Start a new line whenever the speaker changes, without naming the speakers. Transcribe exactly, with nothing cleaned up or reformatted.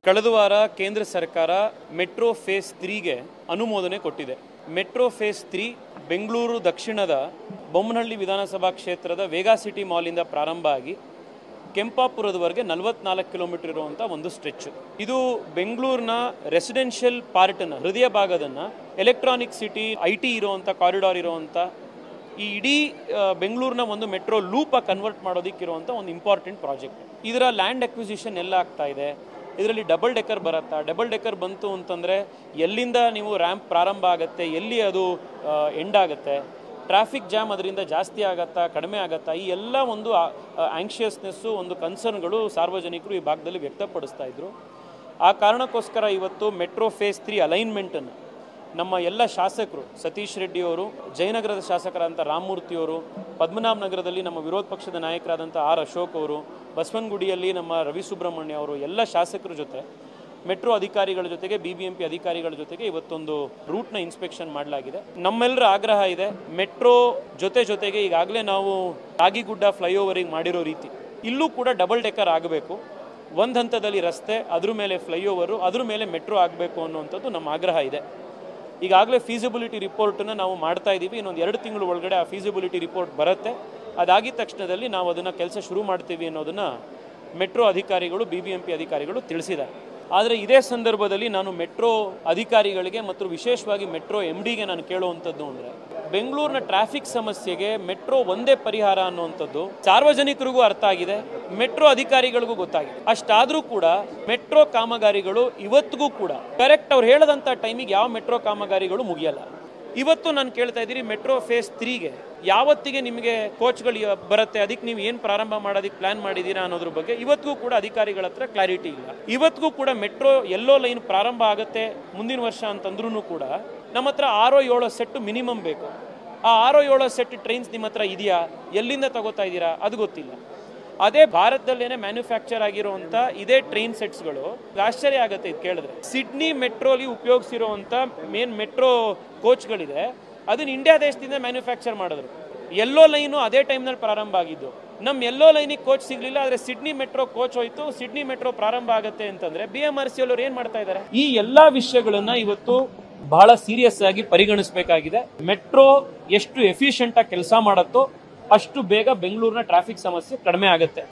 ಕಳೆದ ವಾರ ಕೇಂದ್ರ ಸರ್ಕಾರ ಮೆಟ್ರೋ ಫೇಸ್ ತ್ರೀಗೆ ಅನುಮೋದನೆ ಕೊಟ್ಟಿದೆ. ಮೆಟ್ರೋ ಫೇಸ್ ತ್ರೀ ಬೆಂಗಳೂರು ದಕ್ಷಿಣದ ಬೊಮ್ಮನಹಳ್ಳಿ ವಿಧಾನಸಭಾ ಕ್ಷೇತ್ರದ ವೇಗಾ ಸಿಟಿ ಮಾಲಿಂದ ಪ್ರಾರಂಭ ಆಗಿ ಕೆಂಪಾಪುರದವರೆಗೆ ನಲವತ್ನಾಲ್ಕು ಕಿಲೋಮೀಟರ್ ಇರುವಂಥ ಒಂದು ಸ್ಟ್ರೆಚ್. ಇದು ಬೆಂಗಳೂರಿನ ರೆಸಿಡೆನ್ಷಿಯಲ್ ಪಾರ್ಟನ್ನು, ಹೃದಯ ಭಾಗದನ್ನು ಎಲೆಕ್ಟ್ರಾನಿಕ್ ಸಿಟಿ, ಐ ಟಿ ಇರುವಂಥ ಕಾರಿಡಾರ್ ಇರುವಂಥ ಈ ಇಡೀ ಬೆಂಗಳೂರಿನ ಒಂದು ಮೆಟ್ರೋ ಲೂಪ ಕನ್ವರ್ಟ್ ಮಾಡೋದಕ್ಕಿರುವಂಥ ಒಂದು ಇಂಪಾರ್ಟೆಂಟ್ ಪ್ರಾಜೆಕ್ಟ್. ಇದರ ಲ್ಯಾಂಡ್ ಅಕ್ವಿಸಿಷನ್ ಎಲ್ಲ ಆಗ್ತಾ ಇದೆ. ಇದರಲ್ಲಿ ಡಬಲ್ ಡೆಕ್ಕರ್ ಬರುತ್ತಾ, ಡಬಲ್ ಡೆಕ್ಕರ್ ಬಂತು ಅಂತಂದರೆ ಎಲ್ಲಿಂದ ನೀವು ರ್ಯಾಂಪ್ ಪ್ರಾರಂಭ ಆಗುತ್ತೆ, ಎಲ್ಲಿ ಅದು ಎಂಡ್ ಆಗುತ್ತೆ, ಟ್ರಾಫಿಕ್ ಜಾಮ್ ಅದರಿಂದ ಜಾಸ್ತಿ ಆಗತ್ತಾ ಕಡಿಮೆ ಆಗತ್ತಾ, ಈ ಎಲ್ಲ ಒಂದು ಆಂಕ್ಷಿಯಸ್ನೆಸ್ಸು, ಒಂದು ಕನ್ಸರ್ನ್ಗಳು ಸಾರ್ವಜನಿಕರು ಈ ಭಾಗದಲ್ಲಿ ವ್ಯಕ್ತಪಡಿಸ್ತಾ ಇದ್ರು. ಆ ಕಾರಣಕ್ಕೋಸ್ಕರ ಇವತ್ತು ಮೆಟ್ರೋ ಫೇಸ್ ತ್ರೀ ಅಲೈನ್ಮೆಂಟನ್ನು ನಮ್ಮ ಎಲ್ಲ ಶಾಸಕರು, ಸತೀಶ್ ರೆಡ್ಡಿ ಅವರು, ಜಯನಗರದ ಶಾಸಕರಾದಂಥ ರಾಮಮೂರ್ತಿಯವರು, ಪದ್ಮನಾಭ ನಗರದಲ್ಲಿ ನಮ್ಮ ವಿರೋಧ ಪಕ್ಷದ ನಾಯಕರಾದಂಥ ಆರ್ ಅಶೋಕ್ ಅವರು, ಬಸವನಗುಡಿಯಲ್ಲಿ ನಮ್ಮ ರವಿ ಸುಬ್ರಹ್ಮಣ್ಯ ಅವರು, ಎಲ್ಲ ಶಾಸಕರ ಜೊತೆ ಮೆಟ್ರೋ ಅಧಿಕಾರಿಗಳ ಜೊತೆಗೆ ಬಿ ಬಿ ಎಂ ಪಿ ಅಧಿಕಾರಿಗಳ ಜೊತೆಗೆ ಇವತ್ತೊಂದು ರೂಟ್ನ ಇನ್ಸ್ಪೆಕ್ಷನ್ ಮಾಡಲಾಗಿದೆ. ನಮ್ಮೆಲ್ಲರ ಆಗ್ರಹ ಇದೆ, ಮೆಟ್ರೋ ಜೊತೆ ಜೊತೆಗೆ ಈಗಾಗಲೇ ನಾವು ರಾಗಿಗುಡ್ಡ ಫ್ಲೈಓವರಿಗೆ ಮಾಡಿರೋ ರೀತಿ ಇಲ್ಲೂ ಕೂಡ ಡಬಲ್ ಡೆಕ್ಕರ್ ಆಗಬೇಕು. ಒಂದು ಹಂತದಲ್ಲಿ ರಸ್ತೆ, ಅದ್ರ ಮೇಲೆ ಫ್ಲೈಓವರು, ಅದ್ರ ಮೇಲೆ ಮೆಟ್ರೋ ಆಗಬೇಕು ಅನ್ನುವಂಥದ್ದು ನಮ್ಮ ಆಗ್ರಹ ಇದೆ. ಈಗಾಗಲೇ ಫೀಸಿಬಿಲಿಟಿ ರಿಪೋರ್ಟನ್ನು ನಾವು ಮಾಡ್ತಾ ಇದ್ದೀವಿ. ಇನ್ನೊಂದು ಎರಡು ತಿಂಗಳು ಒಳಗಡೆ ಆ ಫೀಸಿಬಿಲಿಟಿ ರಿಪೋರ್ಟ್ ಬರುತ್ತೆ. ಅದಾಗಿದ್ದ ತಕ್ಷಣದಲ್ಲಿ ನಾವು ಅದನ್ನು ಕೆಲಸ ಶುರು ಮಾಡ್ತೀವಿ ಅನ್ನೋದನ್ನು ಮೆಟ್ರೋ ಅಧಿಕಾರಿಗಳು, ಬಿ ಬಿ ಎಂ ಪಿ ಅಧಿಕಾರಿಗಳು ತಿಳಿಸಿದ್ದಾರೆ. ಆದರೆ ಇದೇ ಸಂದರ್ಭದಲ್ಲಿ ನಾನು ಮೆಟ್ರೋ ಅಧಿಕಾರಿಗಳಿಗೆ ಮತ್ತು ವಿಶೇಷವಾಗಿ ಮೆಟ್ರೋ ಎಮ್ ಡಿಗೆ ನಾನು ಕೇಳುವಂಥದ್ದು ಅಂದರೆ, ಬೆಂಗಳೂರಿನ ಟ್ರಾಫಿಕ್ ಸಮಸ್ಯೆಗೆ ಮೆಟ್ರೋ ಒಂದೇ ಪರಿಹಾರ ಅನ್ನುವಂಥದ್ದು ಸಾರ್ವಜನಿಕರಿಗೂ ಅರ್ಥ ಆಗಿದೆ, ಮೆಟ್ರೋ ಅಧಿಕಾರಿಗಳಿಗೂ ಗೊತ್ತಾಗಿದೆ. ಅಷ್ಟಾದರೂ ಕೂಡ ಮೆಟ್ರೋ ಕಾಮಗಾರಿಗಳು ಇವತ್ತಿಗೂ ಕೂಡ ಕರೆಕ್ಟ್ ಅವ್ರು ಹೇಳದಂಥ ಟೈಮಿಗೆ ಯಾವ ಮೆಟ್ರೋ ಕಾಮಗಾರಿಗಳು ಮುಗಿಯಲ್ಲ. ಇವತ್ತು ನಾನು ಕೇಳ್ತಾ ಇದ್ದೀರಿ, ಮೆಟ್ರೋ ಫೇಸ್ ತ್ರೀಗೆ ಯಾವತ್ತಿಗೆ ನಿಮಗೆ ಕೋಚ್ಗಳು ಬರುತ್ತೆ, ಅದಕ್ಕೆ ನೀವು ಏನು ಪ್ರಾರಂಭ ಮಾಡೋದಕ್ಕೆ ಪ್ಲಾನ್ ಮಾಡಿದ್ದೀರಾ ಅನ್ನೋದ್ರ ಬಗ್ಗೆ ಇವತ್ತಿಗೂ ಕೂಡ ಅಧಿಕಾರಿಗಳ ಹತ್ರ ಕ್ಲಾರಿಟಿ ಇಲ್ಲ. ಇವತ್ತಿಗೂ ಕೂಡ ಮೆಟ್ರೋ ಎಲ್ಲೋ ಲೈನ್ ಪ್ರಾರಂಭ ಆಗುತ್ತೆ ಮುಂದಿನ ವರ್ಷ ಅಂತಂದ್ರೂ ಕೂಡ ನಮ್ಮ ಹತ್ರ ಆರೋ ಏಳೋ ಸೆಟ್ ಮಿನಿಮಮ್ ಬೇಕು. ಆ ಆರೋ ಏಳೋ ಸೆಟ್ ಟ್ರೈನ್ಸ್ ನಿಮ್ಮ ಹತ್ರ ಇದೆಯಾ, ಎಲ್ಲಿಂದ ತಗೋತಾ ಇದ್ದೀರಾ ಅದು ಗೊತ್ತಿಲ್ಲ. ಅದೇ ಭಾರತದಲ್ಲೇನೆ ಮ್ಯಾನುಫ್ಯಾಕ್ಚರ್ ಆಗಿರುವಂಥ ಇದೇ ಟ್ರೈನ್ ಸೆಟ್ಸ್ಗಳು, ಆಶ್ಚರ್ಯ ಆಗುತ್ತೆ ಇದು ಕೇಳಿದ್ರೆ. ಸಿಡ್ನಿ ಮೆಟ್ರೋಲಿ ಉಪಯೋಗಿಸಿರುವಂಥ ಮೇನ್ ಮೆಟ್ರೋ ಕೋಚ್ಗಳಿದೆ, ಅದನ್ನ ಇಂಡಿಯಾ ದೇಶದಿಂದ ಮ್ಯಾನುಫ್ಯಾಕ್ಚರ್ ಮಾಡಿದ್ರು. ಎಲ್ಲೋ ಲೈನು ಅದೇ ಟೈಮ್ನಲ್ಲಿ ಪ್ರಾರಂಭ ಆಗಿದ್ದು. ನಮ್ಮ ಎಲ್ಲೋ ಲೈನಿಗೆ ಕೋಚ್ ಸಿಗಲಿಲ್ಲ, ಆದರೆ ಸಿಡ್ನಿ ಮೆಟ್ರೋ ಕೋಚ್ ಹೋಯ್ತು. ಸಿಡ್ನಿ ಮೆಟ್ರೋ ಪ್ರಾರಂಭ ಆಗುತ್ತೆ ಅಂತಂದ್ರೆ ಬಿ ಎಂ ಆರ್ ಸಿ ಅವರು ಏನು ಮಾಡ್ತಾ ಇದ್ದಾರೆ? ಈ ಎಲ್ಲಾ ವಿಷಯಗಳನ್ನ ಇವತ್ತು ಬಹಳ ಸೀರಿಯಸ್ ಆಗಿ ಪರಿಗಣಿಸಬೇಕಾಗಿದೆ. ಮೆಟ್ರೋ ಎಷ್ಟು ಎಫಿಷಿಯೆಂಟ್ ಆಗಿ ಕೆಲಸ ಮಾಡುತ್ತೋ ಅಷ್ಟು ಬೇಗ ಬೆಂಗಳೂರಿನ ಟ್ರಾಫಿಕ್ ಸಮಸ್ಯೆ ಕಡಿಮೆ ಆಗುತ್ತೆ.